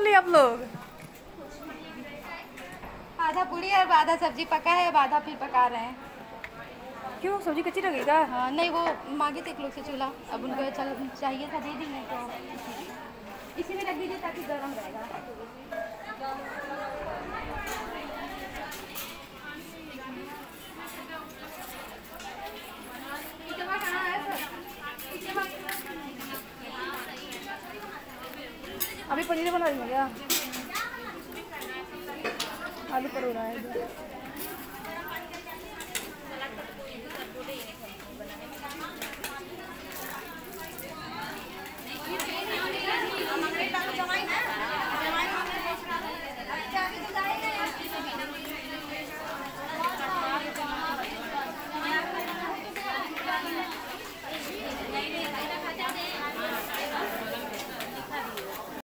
बना लिया आप लोग? आधा पूरी और आधा सब्जी पका है, अब आधा फिर पका रहे हैं। क्यों, सब्जी कच्ची लगेगा? हाँ नहीं, वो मांगे थे एक लोग से चूल्हा, अब उनको चल चाहिए था, दे देंगे तो इसी में रख दीजिए ताकि गर्म रहेगा। अभी पनीर बना रही हो क्या? आलू परोरा है।